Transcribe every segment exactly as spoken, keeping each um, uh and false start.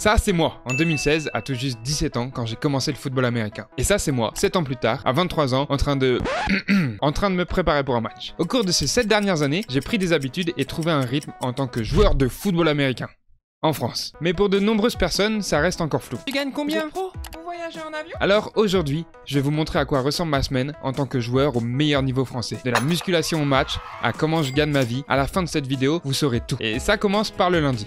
Ça, c'est moi, en deux mille seize, à tout juste dix-sept ans, quand j'ai commencé le football américain. Et ça, c'est moi, sept ans plus tard, à vingt-trois ans, en train de... en train de me préparer pour un match. Au cours de ces sept dernières années, j'ai pris des habitudes et trouvé un rythme en tant que joueur de football américain. En France. Mais pour de nombreuses personnes, ça reste encore flou. Tu gagnes combien, pro, pour voyager en avion? Alors aujourd'hui, je vais vous montrer à quoi ressemble ma semaine en tant que joueur au meilleur niveau français. De la musculation au match, à comment je gagne ma vie. À la fin de cette vidéo, vous saurez tout. Et ça commence par le lundi.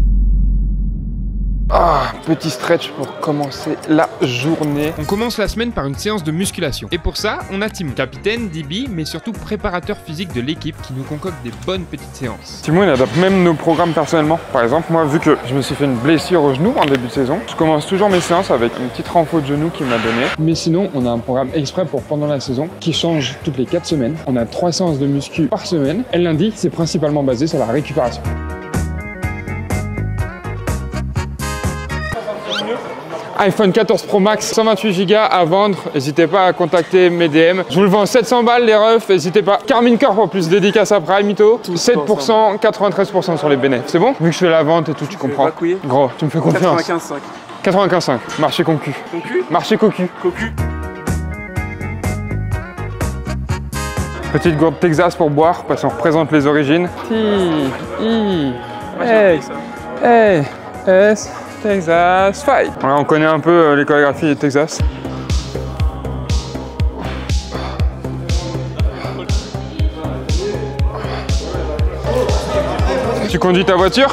Ah, petit stretch pour commencer la journée. On commence la semaine par une séance de musculation. Et pour ça, on a Timon, capitaine, D B, mais surtout préparateur physique de l'équipe qui nous concocte des bonnes petites séances. Timon, il adapte même nos programmes personnellement. Par exemple, moi, vu que je me suis fait une blessure au genou en début de saison, je commence toujours mes séances avec une petite renfo de genou qu'il m'a donné. Mais sinon, on a un programme exprès pour pendant la saison qui change toutes les quatre semaines. On a trois séances de muscu par semaine. Et le lundi, c'est principalement basé sur la récupération. iPhone quatorze Pro Max, cent vingt-huit giga à vendre, n'hésitez pas à contacter mes D M. Je vous le vends sept cents balles les refs, n'hésitez pas. Carmine Corp en plus, dédicace à Prime Ito, sept pour cent, quatre-vingt-treize pour cent sur les bénéfices. C'est bon? Vu que je fais la vente et tout, tu comprends. Gros, tu me fais confiance. quatre-vingt-quinze virgule cinq. quatre-vingt-quinze virgule cinq, marché concu. Concu? Marché cocu. Cocu. Petite gourde Texas pour boire, parce qu'on représente les origines. T, I, hey, hey, S. Texas Fight. Voilà, on connaît un peu euh, les chorégraphies de Texas. Tu conduis ta voiture?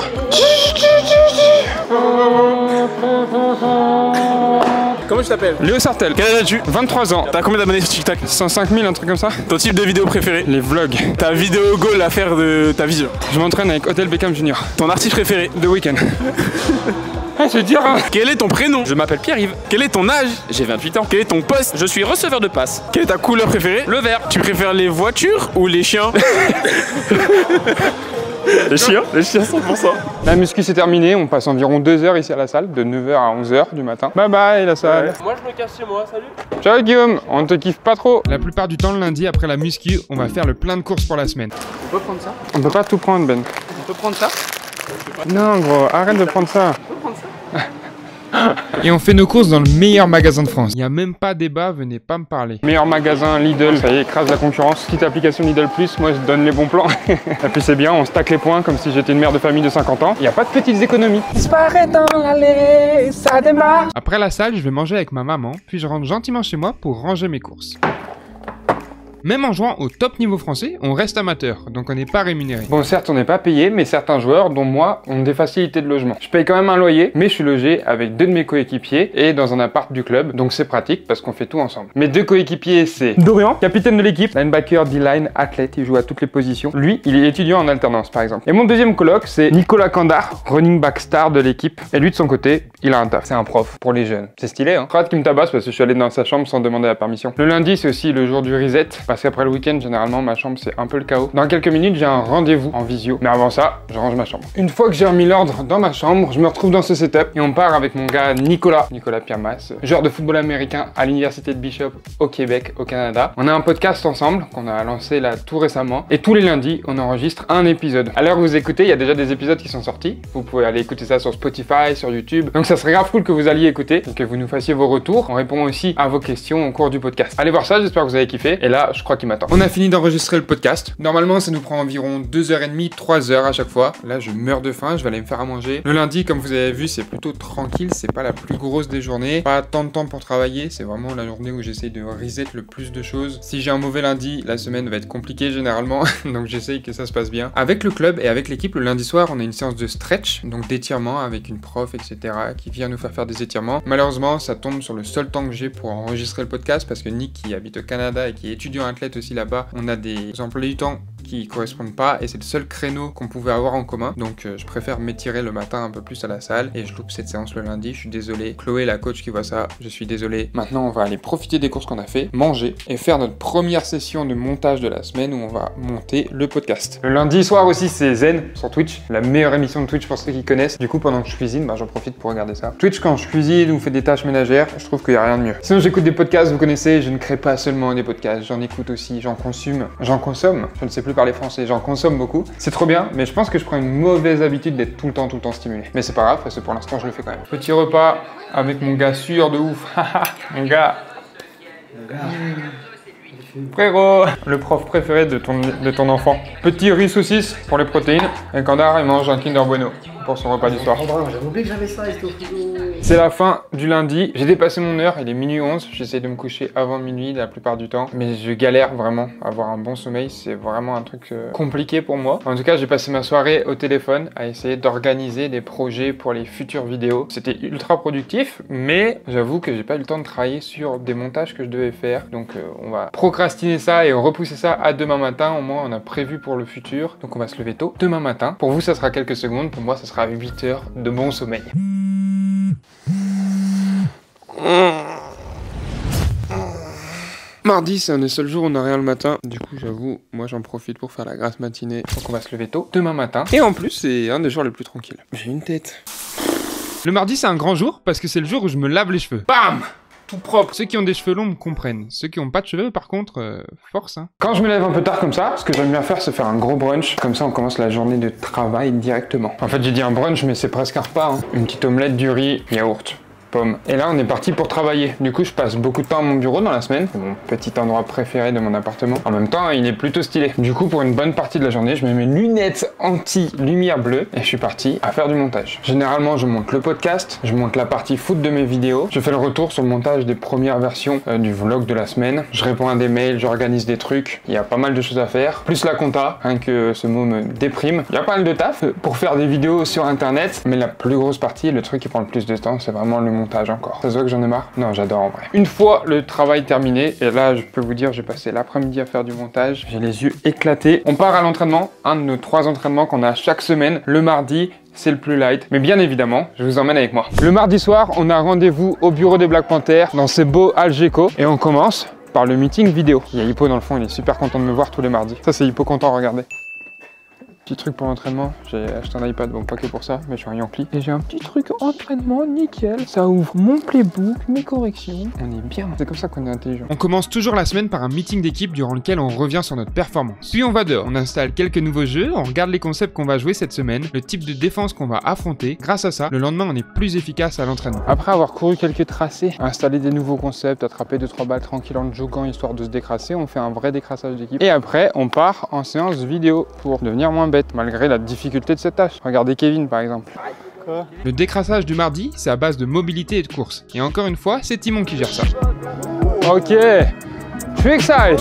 Comment tu t'appelles? Léo Sartel. Quel âge as-tu? vingt-trois ans. T'as combien d'abonnés sur TikTok? cent cinq mille, un truc comme ça. Ton type de vidéo préféré? Les vlogs. Ta vidéo goal à faire de ta vision? Je m'entraîne avec Odell Beckham Junior Ton artiste préféré? The Weeknd. Ah, je veux dire, hein. Quel est ton prénom? Je m'appelle Pierre-Yves, Quel est ton âge? j'ai vingt-huit ans. Quel est ton poste? Je suis receveur de passe. Quelle est ta couleur préférée? Le vert. Tu préfères les voitures ou les chiens? Les chiens? Les chiens cent pour cent. La muscu c'est terminé, on passe environ deux heures ici à la salle, de neuf heures à onze heures du matin. Bye bye la salle. Moi je me casse chez moi, salut. Ciao Guillaume, on te kiffe pas trop. La plupart du temps, le lundi, après la muscu, on va faire le plein de courses pour la semaine. On peut prendre ça? On peut pas tout prendre Ben. On peut prendre ça? Non gros, arrête de prendre ça. On peut prendre ça? Et on fait nos courses dans le meilleur magasin de France. Il n'y a même pas débat, venez pas me parler. Meilleur magasin Lidl, ça y est, écrase la concurrence. Petite application Lidl Plus, moi je donne les bons plans. Et puis c'est bien, on stack les points comme si j'étais une mère de famille de cinquante ans. Il n'y a pas de petites économies. Disparaît dans l'allée, ça démarre. Après la salle, je vais manger avec ma maman, puis je rentre gentiment chez moi pour ranger mes courses. Même en jouant au top niveau français, on reste amateur, donc on n'est pas rémunéré. Bon certes on n'est pas payé, mais certains joueurs, dont moi, ont des facilités de logement. Je paye quand même un loyer, mais je suis logé avec deux de mes coéquipiers et dans un appart du club, donc c'est pratique parce qu'on fait tout ensemble. Mes deux coéquipiers c'est Dorian, capitaine de l'équipe, linebacker, D-line, athlète, il joue à toutes les positions. Lui, il est étudiant en alternance par exemple. Et mon deuxième coloc c'est Nicolas Candard, running back star de l'équipe. Et lui de son côté, il a un taf. C'est un prof pour les jeunes. C'est stylé hein. Rate qui me tabasse parce que je suis allé dans sa chambre sans demander la permission. Le lundi c'est aussi le jour du reset, parce qu'après le week-end, généralement, ma chambre, c'est un peu le chaos. Dans quelques minutes, j'ai un rendez-vous en visio. Mais avant ça, je range ma chambre. Une fois que j'ai remis l'ordre dans ma chambre, je me retrouve dans ce setup et on part avec mon gars Nicolas, Nicolas Piermas, joueur de football américain à l'université de Bishop au Québec, au Canada. On a un podcast ensemble qu'on a lancé là tout récemment. Et tous les lundis, on enregistre un épisode. À l'heure où vous écoutez, il y a déjà des épisodes qui sont sortis. Vous pouvez aller écouter ça sur Spotify, sur YouTube. Donc ça serait grave cool que vous alliez écouter et que vous nous fassiez vos retours. On répond aussi à vos questions au cours du podcast. Allez voir ça, j'espère que vous avez kiffé. Et là, je crois qu'il m'attend. On a fini d'enregistrer le podcast. Normalement, ça nous prend environ deux heures trente, trois heures à chaque fois. Là, je meurs de faim, je vais aller me faire à manger. Le lundi, comme vous avez vu, c'est plutôt tranquille. C'est pas la plus grosse des journées. Pas tant de temps pour travailler. C'est vraiment la journée où j'essaye de reset le plus de choses. Si j'ai un mauvais lundi, la semaine va être compliquée généralement. Donc j'essaye que ça se passe bien. Avec le club et avec l'équipe, le lundi soir, on a une séance de stretch, donc d'étirement avec une prof, et cetera, qui vient nous faire faire des étirements. Malheureusement, ça tombe sur le seul temps que j'ai pour enregistrer le podcast parce que Nick, qui habite au Canada et qui est étudiant athlète aussi là-bas, on a des emplois du temps qui correspondent pas et c'est le seul créneau qu'on pouvait avoir en commun. Donc euh, je préfère m'étirer le matin un peu plus à la salle et je loupe cette séance le lundi. Je suis désolé. Chloé, la coach qui voit ça, je suis désolé. Maintenant, on va aller profiter des courses qu'on a fait, manger et faire notre première session de montage de la semaine où on va monter le podcast. Le lundi soir aussi, c'est Zen sur Twitch, la meilleure émission de Twitch pour ceux qui connaissent. Du coup, pendant que je cuisine, bah, j'en profite pour regarder ça. Twitch, quand je cuisine ou fais des tâches ménagères, je trouve qu'il n'y a rien de mieux. Sinon, j'écoute des podcasts, vous connaissez, je ne crée pas seulement des podcasts, j'en écoute aussi, j'en consomme, j'en consomme, je ne sais plus parler français, j'en consomme beaucoup. C'est trop bien, mais je pense que je prends une mauvaise habitude d'être tout le temps, tout le temps stimulé. Mais c'est pas grave, parce que pour l'instant, je le fais quand même. Petit repas avec mon gars sûr de ouf. Mon gars. Mon gars. Frérot, le prof préféré de ton, de ton enfant. Petit riz saucisse pour les protéines. Et Kandar, il mange un Kinder Bueno pour son repas du soir. J'avais oublié que j'avais ça, c'était au frigo. C'est la fin du lundi. J'ai dépassé mon heure, il est minuit onze. J'essaie de me coucher avant minuit la plupart du temps. Mais je galère vraiment à avoir un bon sommeil. C'est vraiment un truc euh, compliqué pour moi. En tout cas, j'ai passé ma soirée au téléphone à essayer d'organiser des projets pour les futures vidéos. C'était ultra productif, mais j'avoue que j'ai pas eu le temps de travailler sur des montages que je devais faire. Donc euh, on va procrastiner ça et repousser ça à demain matin. Au moins, on a prévu pour le futur. Donc on va se lever tôt demain matin. Pour vous, ça sera quelques secondes. Pour moi, ça sera huit heures de bon sommeil. Mardi, c'est un des seuls jours où on n'a rien le matin. Du coup, j'avoue, moi j'en profite pour faire la grasse matinée. Donc on va se lever tôt demain matin. Et en plus, c'est un des jours les plus tranquilles. J'ai une tête. Le mardi, c'est un grand jour parce que c'est le jour où je me lave les cheveux. Bam! Tout propre. Ceux qui ont des cheveux longs me comprennent. Ceux qui n'ont pas de cheveux, par contre, euh, force. Hein. Quand je me lève un peu tard comme ça, ce que j'aime bien faire, c'est faire un gros brunch. Comme ça, on commence la journée de travail directement. En fait, j'ai dit un brunch, mais c'est presque un repas. Hein. Une petite omelette, du riz, yaourt. Pommes. Et là, on est parti pour travailler. Du coup, je passe beaucoup de temps à mon bureau dans la semaine. C'est mon petit endroit préféré de mon appartement. En même temps, il est plutôt stylé. Du coup, pour une bonne partie de la journée, je mets mes lunettes anti-lumière bleue et je suis parti à faire du montage. Généralement, je monte le podcast, je monte la partie foot de mes vidéos, je fais le retour sur le montage des premières versions euh, du vlog de la semaine. Je réponds à des mails, j'organise des trucs. Il y a pas mal de choses à faire. Plus la compta, hein, que ce mot me déprime. Il y a pas mal de taf pour faire des vidéos sur internet, mais la plus grosse partie, le truc qui prend le plus de temps, c'est vraiment le montage encore. Ça se voit que j'en ai marre? Non, j'adore en vrai. Une fois le travail terminé, et là je peux vous dire, j'ai passé l'après-midi à faire du montage, j'ai les yeux éclatés. On part à l'entraînement, un de nos trois entraînements qu'on a chaque semaine. Le mardi, c'est le plus light, mais bien évidemment, je vous emmène avec moi. Le mardi soir, on a rendez-vous au bureau des Black Panthers, dans ces beaux Algeco, et on commence par le meeting vidéo. Il y a Hippo dans le fond, il est super content de me voir tous les mardis. Ça c'est Hippo content, regardez. Petit truc pour l'entraînement, j'ai acheté un iPad, bon pas que pour ça, mais je suis un Yankee. Et j'ai un petit truc entraînement, nickel. Ça ouvre mon playbook, mes corrections. On est bien, c'est comme ça qu'on est intelligent. On commence toujours la semaine par un meeting d'équipe durant lequel on revient sur notre performance. Puis on va dehors, on installe quelques nouveaux jeux, on regarde les concepts qu'on va jouer cette semaine, le type de défense qu'on va affronter. Grâce à ça, le lendemain on est plus efficace à l'entraînement. Après avoir couru quelques tracés, installé des nouveaux concepts, attrapé deux trois balles tranquilles en joguant histoire de se décrasser, on fait un vrai décrassage d'équipe. Et après, on part en séance vidéo pour devenir moins bête, malgré la difficulté de cette tâche. Regardez Kevin par exemple. Quoi ? Le décrassage du mardi, c'est à base de mobilité et de course. Et encore une fois, c'est Timon qui gère ça. Ok, je suis excited.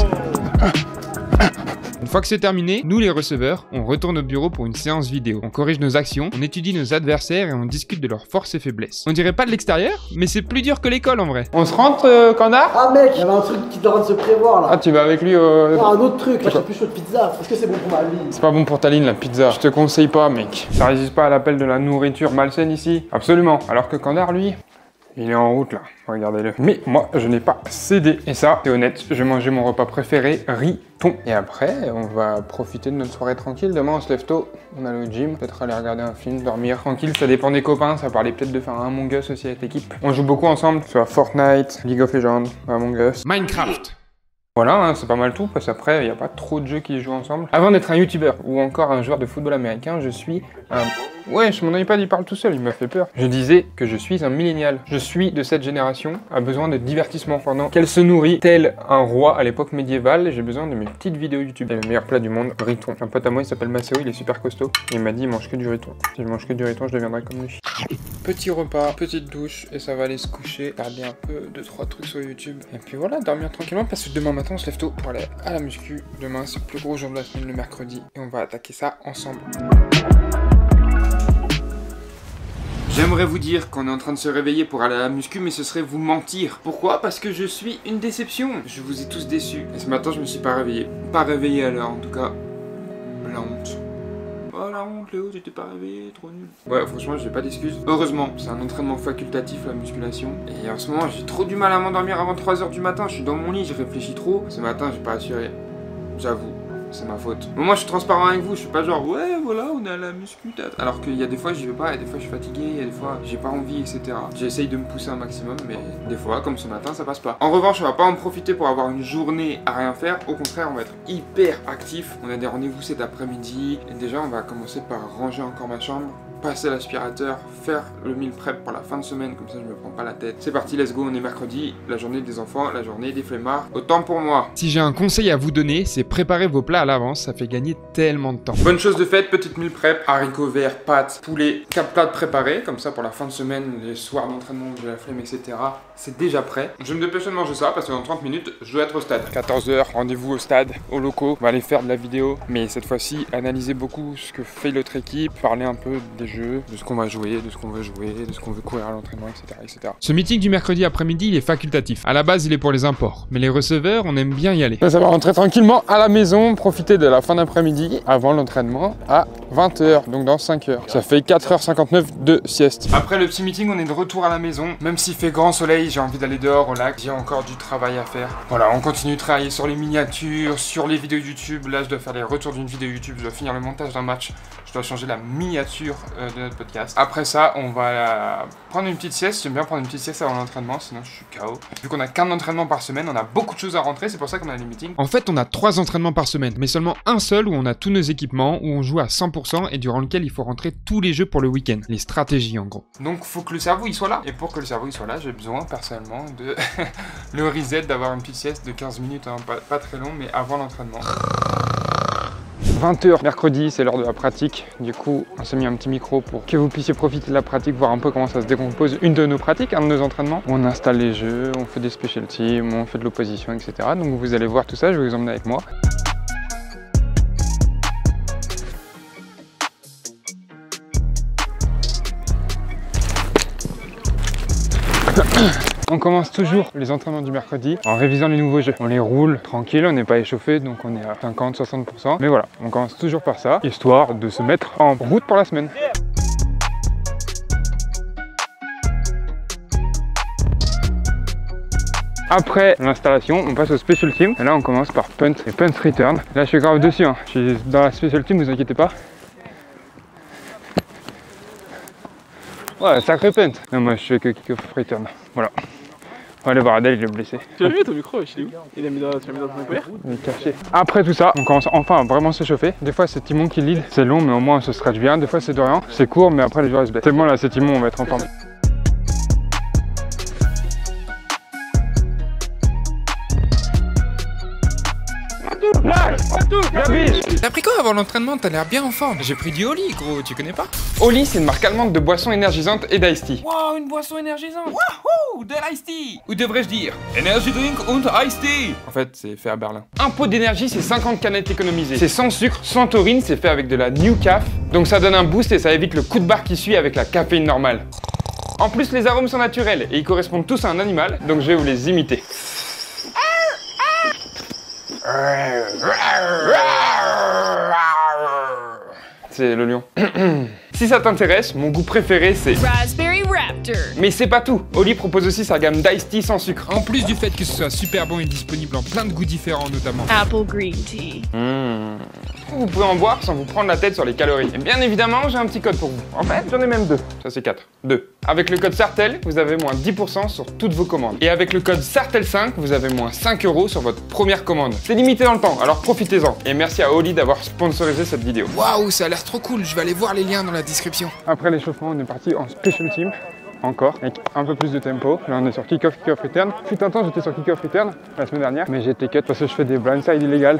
Une fois que c'est terminé, nous les receveurs, on retourne au bureau pour une séance vidéo. On corrige nos actions, on étudie nos adversaires et on discute de leurs forces et faiblesses. On dirait pas de l'extérieur, mais c'est plus dur que l'école en vrai. On se rentre, euh, Kandar? Ah mec, il y avait un truc qui est en train de se prévoir là. Ah, tu vas avec lui au... Ah, un autre truc, là j'ai plus chaud de pizza. Est-ce que c'est bon pour ma vie? C'est pas bon pour ta ligne la pizza. Je te conseille pas, mec. Ça résiste pas à l'appel de la nourriture malsaine ici. Absolument. Alors que Kandar, lui... il est en route là, regardez-le. Mais moi, je n'ai pas cédé. Et ça, c'est honnête, je vais manger mon repas préféré, riz, thon. Et après, on va profiter de notre soirée tranquille. Demain, on se lève tôt, on a le gym, peut-être aller regarder un film, dormir tranquille. Ça dépend des copains, ça parlait peut-être de faire un Among Us aussi avec l'équipe. On joue beaucoup ensemble, soit Fortnite, League of Legends, Among Us. Minecraft. Voilà, hein, c'est pas mal tout, parce qu'après, il n'y a pas trop de jeux qui jouent ensemble. Avant d'être un youtubeur ou encore un joueur de football américain, je suis un... Ouais, mon iPad il parle tout seul, il m'a fait peur. Je disais que je suis un millénial. Je suis de cette génération, a besoin de divertissement pendant qu'elle se nourrit tel un roi à l'époque médiévale. J'ai besoin de mes petites vidéos YouTube. Et le meilleur plat du monde, riton. Un pote à moi, il s'appelle Maceo, il est super costaud. Il m'a dit, il mange que du riton. Si je mange que du riton, je deviendrai comme lui. Petit repas, petite douche, et ça va aller se coucher. Regarder un peu, deux, trois trucs sur YouTube. Et puis voilà, dormir tranquillement, parce que demain matin, on se lève tôt pour aller à la muscu. Demain, c'est le plus gros jour de la semaine, le mercredi. Et on va attaquer ça ensemble. J'aimerais vous dire qu'on est en train de se réveiller pour aller à la muscu, mais ce serait vous mentir. Pourquoi? Parce que je suis une déception. Je vous ai tous déçus. Et ce matin, je me suis pas réveillé. Pas réveillé à l'heure, en tout cas. La honte. Oh la honte, Léo, tu t'es pas réveillé, trop nul. Ouais, franchement, j'ai pas d'excuses. Heureusement, c'est un entraînement facultatif, la musculation. Et en ce moment, j'ai trop du mal à m'endormir avant trois heures du matin. Je suis dans mon lit, je réfléchis trop. Ce matin, j'ai pas assuré. J'avoue. c'est ma faute. Bon, moi je suis transparent avec vous, je suis pas genre ouais voilà on est à la muscu tête. Alors qu'il y a des fois j'y vais pas, et des fois je suis fatigué, il y a des fois j'ai pas envie, et cetera. J'essaye de me pousser un maximum, mais des fois comme ce matin ça passe pas. En revanche on va pas en profiter pour avoir une journée à rien faire, au contraire on va être hyper actif. On a des rendez-vous cet après-midi, et déjà on va commencer par ranger encore ma chambre, passer l'aspirateur, faire le meal prep pour la fin de semaine, comme ça je me prends pas la tête. C'est parti, let's go, on est mercredi, la journée des enfants, la journée des flemmards, autant pour moi. Si j'ai un conseil à vous donner, c'est préparer vos plats à l'avance, ça fait gagner tellement de temps. Bonne chose de faite, petite meal prep, haricots verts, pâtes, poulet, quatre plats de préparés, comme ça pour la fin de semaine, les soirs d'entraînement, j'ai la flemme, et cetera. C'est déjà prêt. Je vais me dépêcher de manger ça parce que dans trente minutes, je dois être au stade. quatorze heures, rendez-vous au stade, aux locaux, on va aller faire de la vidéo, mais cette fois-ci, analyser beaucoup ce que fait l'autre équipe, parler un peu des jeux, de ce qu'on va jouer, de ce qu'on veut jouer, de ce qu'on veut courir à l'entraînement, et cetera, et cetera. Ce meeting du mercredi après-midi, il est facultatif. À la base, il est pour les imports, mais les receveurs, on aime bien y aller. Ça, ça va rentrer tranquillement à la maison, profiter de la fin d'après-midi avant l'entraînement à vingt heures, donc dans cinq heures. Ça fait quatre heures cinquante-neuf de sieste. Après le petit meeting, on est de retour à la maison. Même s'il fait grand soleil, j'ai envie d'aller dehors au lac. J'ai encore du travail à faire. Voilà, on continue de travailler sur les miniatures, sur les vidéos YouTube. Là, je dois faire les retours d'une vidéo YouTube, je dois finir le montage d'un match. Je dois changer la miniature euh, de notre podcast. Après ça, on va euh, prendre une petite sieste. J'aime bien prendre une petite sieste avant l'entraînement, sinon je suis K O. Vu qu'on a qu'un entraînement par semaine, on a beaucoup de choses à rentrer, c'est pour ça qu'on a les meetings. En fait, on a trois entraînements par semaine, mais seulement un seul où on a tous nos équipements, où on joue à cent pour cent et durant lequel il faut rentrer tous les jeux pour le week-end. Les stratégies, en gros. Donc, faut que le cerveau il soit là. Et pour que le cerveau il soit là, j'ai besoin personnellement de le reset, d'avoir une petite sieste de quinze minutes, hein, pas, pas très long, mais avant l'entraînement. vingt heures mercredi, c'est l'heure de la pratique. Du coup, on s'est mis un petit micro pour que vous puissiez profiter de la pratique, voir un peu comment ça se décompose une de nos pratiques, un de nos entraînements. On installe les jeux, on fait des special teams, on fait de l'opposition, et cetera. Donc vous allez voir tout ça, je vais vous emmener avec moi. On commence toujours les entraînements du mercredi en révisant les nouveaux jeux. On les roule tranquille, on n'est pas échauffé, donc on est à cinquante à soixante pour cent. Mais voilà, on commence toujours par ça, histoire de se mettre en route pour la semaine. Après l'installation, on passe au special team. Et là, on commence par punt et punt return. Là, je suis grave dessus, hein. Je suis dans la special team, vous inquiétez pas. Ouais, sacré punt. Non, moi, je fais que kick-off return. Voilà. On va aller voir Adèle, il est blessé. Tu l'as vu ton micro, il est où? Il a mis dans, tu l'as mis dans ton épaule? Il est caché. Après tout ça, on commence enfin à vraiment s'échauffer. Des fois, c'est Timon qui lead. C'est long, mais au moins, on se stretch bien. Des fois, c'est Dorian. C'est court, mais après, les joueurs se blessent. C'est bon, là, c'est Timon, on va être en forme. T'as pris quoi avant l'entraînement? T'as l'air bien en forme. J'ai pris du Oli, gros, tu connais pas? Oli, c'est une marque allemande de boissons énergisantes et d'ice tea. Wow, une boisson énergisante. Wouhou, de l'ice tea. Ou devrais-je dire Energy drink und ice tea. En fait, c'est fait à Berlin. Un pot d'énergie, c'est cinquante canettes économisées. C'est sans sucre, sans taurine, c'est fait avec de la New Caf. Donc ça donne un boost et ça évite le coup de barre qui suit avec la caféine normale. En plus, les arômes sont naturels et ils correspondent tous à un animal, donc je vais vous les imiter. C'est le lion. Si ça t'intéresse, mon goût préféré c'est Raspberry Raptor. Mais c'est pas tout. Oli propose aussi sa gamme d'ice tea sans sucre. En plus du fait que ce soit super bon et disponible en plein de goûts différents notamment. Apple Green Tea. Mmh. Vous pouvez en boire sans vous prendre la tête sur les calories. Et bien évidemment, j'ai un petit code pour vous. En fait, j'en ai même deux. Ça c'est quatre. Deux. Avec le code Sartel, vous avez moins dix pour cent sur toutes vos commandes. Et avec le code Sartel cinq, vous avez moins cinq euros sur votre première commande. C'est limité dans le temps, alors profitez-en. Et merci à Oli d'avoir sponsorisé cette vidéo. Waouh, ça a l'air trop cool. Je vais aller voir les liens dans la description. Après l'échauffement, on est parti en special team. Encore, avec un peu plus de tempo. Là, on est sur kick-off, kick-off return. Fut un temps, j'étais sur kick-off return la semaine dernière, mais j'ai été cut parce que je fais des blindside illégales.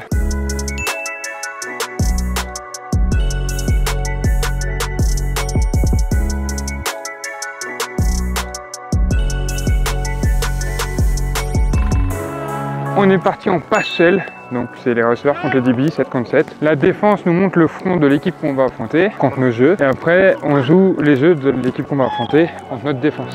On est parti en pass shell, donc c'est les receveurs contre les D B, sept contre sept. La défense nous montre le front de l'équipe qu'on va affronter contre nos jeux. Et après, on joue les jeux de l'équipe qu'on va affronter contre notre défense.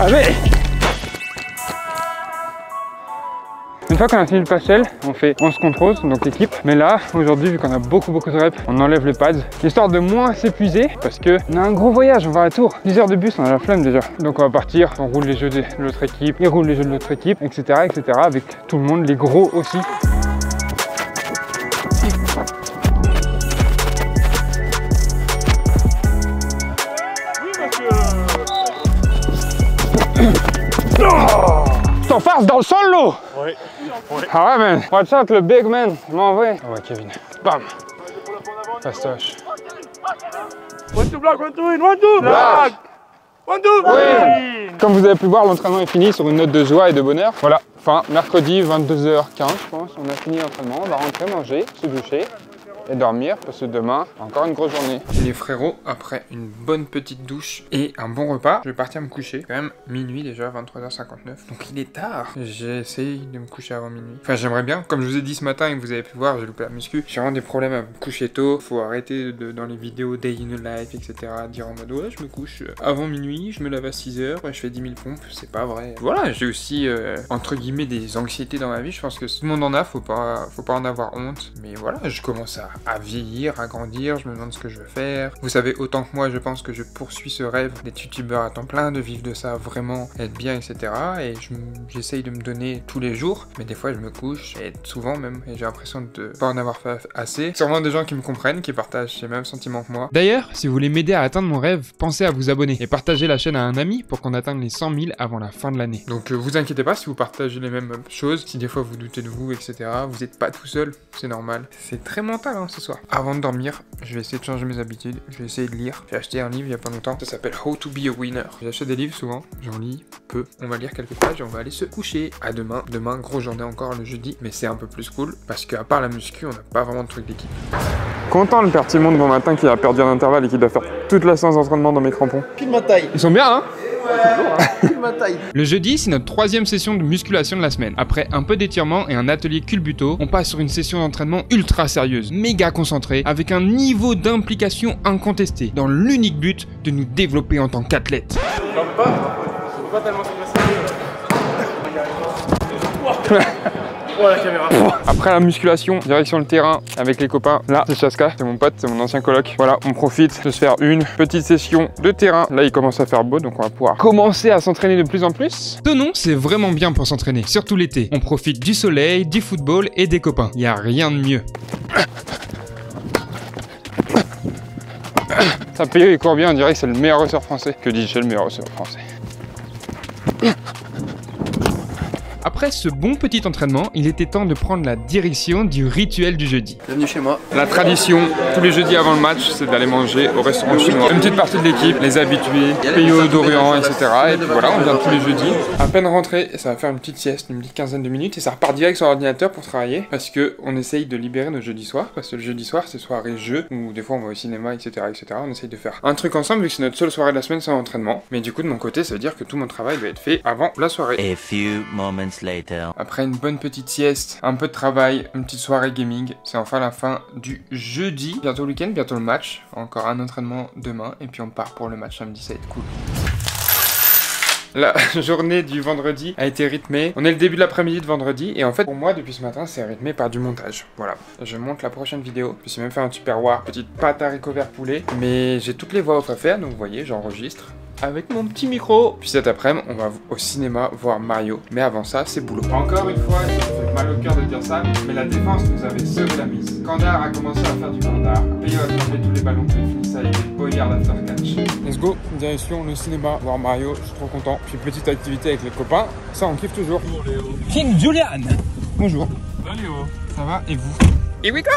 Allez! Une fois qu'on a fini le pastel, on fait onze contre onze, donc l'équipe. Mais là, aujourd'hui, vu qu'on a beaucoup beaucoup de reps, on enlève les pads, histoire de moins s'épuiser, parce que on a un gros voyage, on va à Tours. dix heures de bus, on a la flemme déjà. Donc on va partir, on roule les jeux de l'autre équipe, ils roulent les jeux de l'autre équipe, et cetera, et cetera, avec tout le monde, les gros aussi. T'en farces dans le sol, l'eau. Ouais. Ouais. Ah ouais, man. Watch out, le big man. Je m'en vais. Ah ouais, Kevin. Bam. Fastoche. One two block, one two in, one two block. One two. Oui. Comme vous avez pu voir, l'entraînement est fini sur une note de joie et de bonheur. Voilà. Enfin, mercredi, vingt-deux heures quinze, je pense. On a fini l'entraînement. On va rentrer, manger, se doucher et dormir, parce que demain, encore une grosse journée. Les frérots, après une bonne petite douche et un bon repas, je vais partir me coucher. Quand même minuit déjà, vingt-trois heures cinquante-neuf. Donc il est tard. J'essaye de me coucher avant minuit. Enfin, j'aimerais bien. Comme je vous ai dit ce matin et que vous avez pu voir, j'ai loupé la muscu. J'ai vraiment des problèmes à me coucher tôt. Faut arrêter de, dans les vidéos Day in a Life, et cetera. Dire en mode ouais, je me couche avant minuit, je me lève à six heures, je fais dix mille pompes. C'est pas vrai. Voilà, j'ai aussi, euh, entre guillemets, des anxiétés dans ma vie. Je pense que tout le monde en a. Faut pas, faut pas en avoir honte. Mais voilà, je commence à à vieillir, à grandir, je me demande ce que je veux faire. Vous savez autant que moi, je pense que je poursuis ce rêve d'être youtubeur à temps plein, de vivre de ça vraiment, être bien, et cetera. Et j'essaye de me donner tous les jours, mais des fois je me couche, et souvent même, et j'ai l'impression de pas en avoir fait assez. Sûrement des gens qui me comprennent, qui partagent les mêmes sentiments que moi. D'ailleurs, si vous voulez m'aider à atteindre mon rêve, pensez à vous abonner et partager la chaîne à un ami pour qu'on atteigne les cent mille avant la fin de l'année. Donc euh, vous inquiétez pas si vous partagez les mêmes choses, si des fois vous doutez de vous, et cetera. Vous n'êtes pas tout seul, c'est normal. C'est très mental hein, ce soir. Avant de dormir, je vais essayer de changer mes habitudes, je vais essayer de lire. J'ai acheté un livre il y a pas longtemps, ça s'appelle How to be a winner. J'achète des livres souvent, j'en lis peu. On va lire quelques pages et on va aller se coucher. À demain, demain, grosse journée encore le jeudi, mais c'est un peu plus cool parce qu'à part la muscu, on n'a pas vraiment de truc d'équipe. Content le père Timon de bon matin qui a perdu un intervalle et qui doit faire toute la séance d'entraînement dans mes crampons. Pile ma taille. Ils sont bien, hein? Pile ma taille. Le jeudi, c'est notre troisième session de musculation de la semaine. Après un peu d'étirement et un atelier culbuto, on passe sur une session d'entraînement ultra sérieuse, méga concentrée, avec un niveau d'implication incontesté, dans l'unique but de nous développer en tant qu'athlète. Pas tellement Oh la caméra. Après la musculation, direction le terrain avec les copains. Là, c'est Chaska, c'est mon pote, c'est mon ancien coloc. Voilà, on profite de se faire une petite session de terrain. Là, il commence à faire beau, donc on va pouvoir commencer à s'entraîner de plus en plus. Tonon, c'est vraiment bien pour s'entraîner, surtout l'été. On profite du soleil, du football et des copains. Y a rien de mieux. Ça paye, il court bien, on dirait que c'est le meilleur ressort français. Que dis-je, c'est le meilleur ressort français. Après ce bon petit entraînement, il était temps de prendre la direction du rituel du jeudi. Bienvenue chez moi. La tradition, tous les jeudis avant le match, c'est d'aller manger au restaurant chinois. Une petite partie de l'équipe, les habitués, Péo, Dorian, et cetera. Et puis voilà, on vient tous les jeudis. À peine rentré, ça va faire une petite sieste, une petite quinzaine de minutes, et ça repart direct sur l'ordinateur pour travailler. Parce que on essaye de libérer nos jeudis soirs, parce que le jeudi soir, c'est soirée jeu, ou des fois on va au cinéma, et cetera, et cetera. On essaye de faire un truc ensemble, vu que c'est notre seule soirée de la semaine sans entraînement. Mais du coup, de mon côté, ça veut dire que tout mon travail doit être fait avant la soirée. A few moments later. Après une bonne petite sieste, un peu de travail, une petite soirée gaming, c'est enfin la fin du jeudi. Bientôt le week-end, bientôt le match. Encore un entraînement demain et puis on part pour le match samedi, ça va être cool. La journée du vendredi a été rythmée. On est le début de l'après-midi de vendredi et en fait pour moi depuis ce matin c'est rythmé par du montage. Voilà, je monte la prochaine vidéo. Je me suis même fait un super war, petite pâte haricot vert poulet. Mais j'ai toutes les voix off à faire donc vous voyez j'enregistre avec mon petit micro. Puis cet après-midi on va au cinéma voir Mario. Mais avant ça c'est boulot. Encore une fois, ça me fait mal au cœur de dire ça, mais la défense nous avait sauvé la mise. Kandar a commencé à faire du Kandar. Péo a attrapé tous les ballons et fini ça avec des boyards d'after catch. Let's go, direction le cinéma voir Mario, je suis trop content. Puis petite activité avec les copains, ça on kiffe toujours. King Julian. Bonjour. Salut. Ça va et vous? Here we go.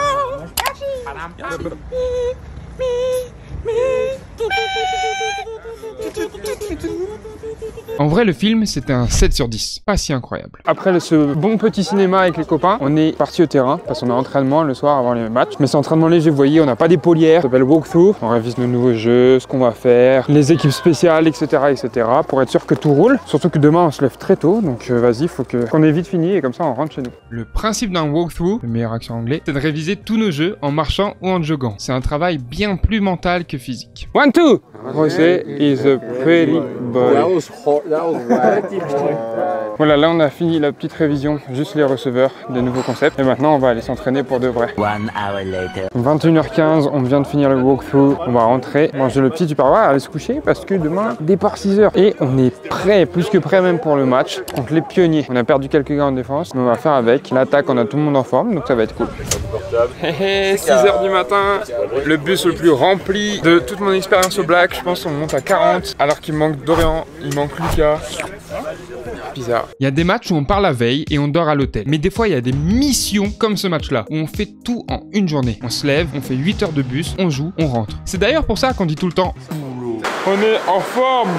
En vrai, le film, c'était un sept sur dix. Pas si incroyable. Après ce bon petit cinéma avec les copains, on est parti au terrain parce qu'on a entraînement le soir avant les matchs. Mais c'est entraînement léger, vous voyez, on n'a pas des polières. Ça s'appelle walkthrough. On révise nos nouveaux jeux, ce qu'on va faire, les équipes spéciales, et cetera, et cetera. Pour être sûr que tout roule. Surtout que demain, on se lève très tôt. Donc euh, vas-y, faut que qu'on ait vite fini et comme ça, on rentre chez nous. Le principe d'un walkthrough, le meilleur accent anglais, c'est de réviser tous nos jeux en marchant ou en joguant. C'est un travail bien plus mental que physique. One, two! José is a pretty boy. That was hard. That was whack. Voilà, là on a fini la petite révision, juste les receveurs des nouveaux concepts. Et maintenant on va aller s'entraîner pour de vrai. One hour later. vingt et une heures quinze, on vient de finir le walkthrough. On va rentrer, manger le petit du parois, aller se coucher parce que demain, départ six heures. Et on est prêt, plus que prêt même pour le match contre les pionniers. On a perdu quelques gars en défense, mais on va faire avec. L'attaque, on a tout le monde en forme, donc ça va être cool. Hey, six heures du matin, le bus le plus rempli de toute mon expérience au Black. Je pense qu'on monte à quarante, alors qu'il manque Dorian, il manque Lucas. Bizarre. Il y a des matchs où on part la veille et on dort à l'hôtel. Mais des fois, il y a des missions comme ce match-là, où on fait tout en une journée. On se lève, on fait huit heures de bus, on joue, on rentre. C'est d'ailleurs pour ça qu'on dit tout le temps On est en forme.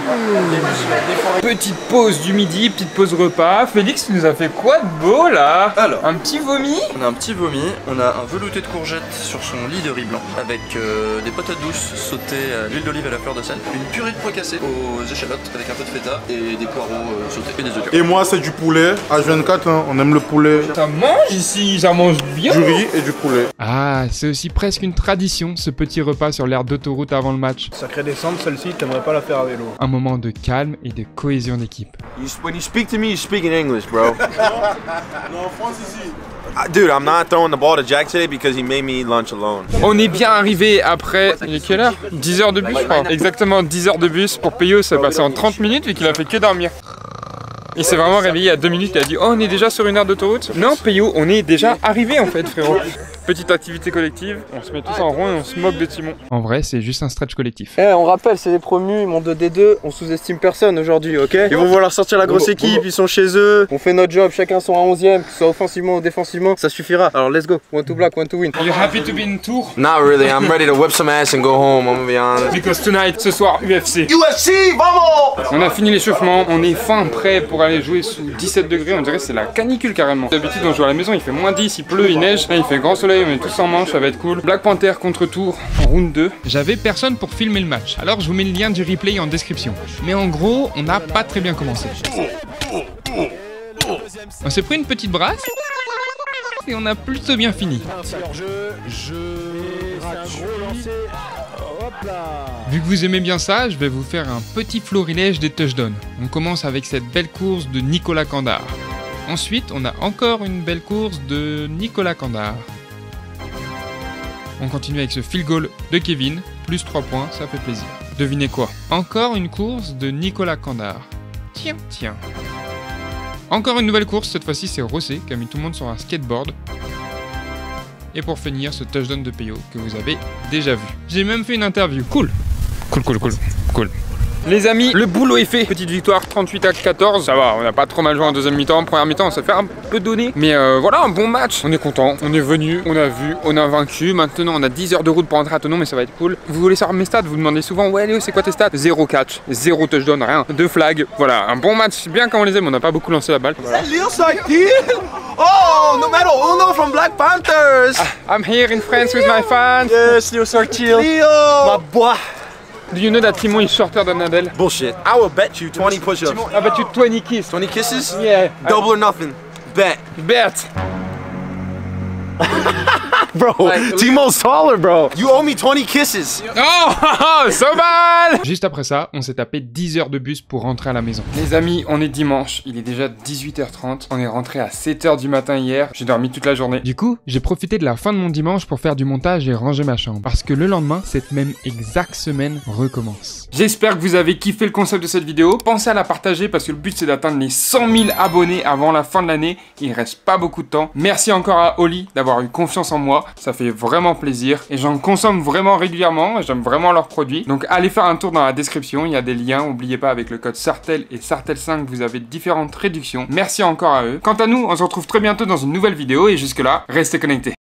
Petite pause du midi, petite pause repas. Félix, tu nous as fait quoi de beau là? Alors, un petit vomi. On a un petit vomi, on a un velouté de courgettes sur son lit de riz blanc avec euh, des patates douces sautées à l'huile d'olive et à la fleur de sel, une purée de pois cassés aux échalotes avec un peu de feta et des poireaux euh, sautés et des oignons. Et moi, c'est du poulet. H vingt-quatre, hein, on aime le poulet. Ça mange ici, ça mange bien. Du riz et du poulet. Ah, c'est aussi presque une tradition, ce petit repas sur l'aire d'autoroute avant le match. Sacrée descente, celle-ci, t'aimerais pas la faire à vélo. Un moment de calme et de cohésion d'équipe. You, when you speak to me, you speak in English, bro. Non, en France ici. Uh, Dude, I'm not throwing the ball to Jack today because he made me eat lunch alone. On est bien arrivé après, il est quelle heure? dix heures de bus, je crois. Exactement dix heures de bus. Pour Peyo, ça passé en trente minutes vu qu'il a fait que dormir. Il s'est vraiment réveillé il y a deux minutes, il a dit oh on est déjà sur une aire d'autoroute. Non Peyo, on est déjà arrivé en fait frérot. Petite activité collective, on se met tous en rond et on se moque de Timon. En vrai, c'est juste un stretch collectif. Eh, on rappelle, c'est les promus, ils montent de D deux, on sous-estime personne aujourd'hui, ok? Ils vont vouloir sortir la grosse équipe, ils sont chez eux, on fait notre job, chacun son onzième, que ce soit offensivement ou défensivement, ça suffira. Alors let's go, one to black, one to win. Are you happy to be in Tours? Not really, I'm ready to whip some ass and go home, I'm gonna be honest. Because tonight, ce soir, U F C. U F C, vamos! On a fini l'échauffement, on est fin prêt pour aller jouer sous dix-sept degrés, on dirait que c'est la canicule carrément. D'habitude on joue à la maison, il fait moins dix, il pleut, il neige, là il fait grand soleil, on est tous en manche, ça va être cool. Black Panther contre Tours en round deux. J'avais personne pour filmer le match, alors je vous mets le lien du replay en description. Mais en gros, on n'a pas très bien commencé. On s'est pris une petite brasse et on a plutôt bien fini. Vu que vous aimez bien ça, je vais vous faire un petit florilège des touchdowns. On commence avec cette belle course de Nicolas Candard. Ensuite, on a encore une belle course de Nicolas Candard. On continue avec ce field goal de Kevin, plus trois points, ça fait plaisir. Devinez quoi? Encore une course de Nicolas Candard. Tiens, tiens. Encore une nouvelle course, cette fois-ci c'est Rossé qui a mis tout le monde sur un skateboard. Et pour finir, ce touchdown de Peyo que vous avez déjà vu. J'ai même fait une interview. Cool. Cool, cool, cool, cool. Les amis, le boulot est fait. Petite victoire trente-huit à quatorze. Ça va, on n'a pas trop mal joué en deuxième mi-temps. En première mi-temps, on s'est fait un peu donner. Mais euh, voilà, un bon match. On est content. On est venu, on a vu, on a vaincu. Maintenant, on a dix heures de route pour rentrer à Thonon, mais ça va être cool. Vous voulez savoir mes stats? Vous demandez souvent, ouais, Léo, c'est quoi tes stats? Zéro catch, zéro touchdown, rien. Deux flags. Voilà, un bon match. Bien comme on les aime. On n'a pas beaucoup lancé la balle. Voilà. Leo Sartil! Oh, numero uno from Black Panthers! Ah, I'm here in France with my fans. Yes, Leo Sartil. Leo! My boy! Do you know that Timon is shorter than Adel? Bullshit. I will bet you twenty push-ups. I bet you twenty kiss. twenty kisses? Yeah. Double or nothing. Bet. Bet. Bro, Timo's taller, bro. You owe me twenty kisses. Oh, so bad. Juste après ça, on s'est tapé dix heures de bus pour rentrer à la maison. Les amis, on est dimanche, il est déjà dix-huit heures trente. On est rentré à sept heures du matin hier. J'ai dormi toute la journée. Du coup, j'ai profité de la fin de mon dimanche pour faire du montage et ranger ma chambre. Parce que le lendemain, cette même exacte semaine recommence. J'espère que vous avez kiffé le concept de cette vidéo. Pensez à la partager parce que le but c'est d'atteindre les cent mille abonnés avant la fin de l'année. Il reste pas beaucoup de temps. Merci encore à Oli d'avoir eu confiance en moi. Ça fait vraiment plaisir. Et j'en consomme vraiment régulièrement. J'aime vraiment leurs produits. Donc allez faire un tour dans la description. Il y a des liens. N'oubliez pas avec le code Sartel et Sartel cinq, vous avez différentes réductions. Merci encore à eux. Quant à nous, on se retrouve très bientôt dans une nouvelle vidéo. Et jusque là, restez connectés.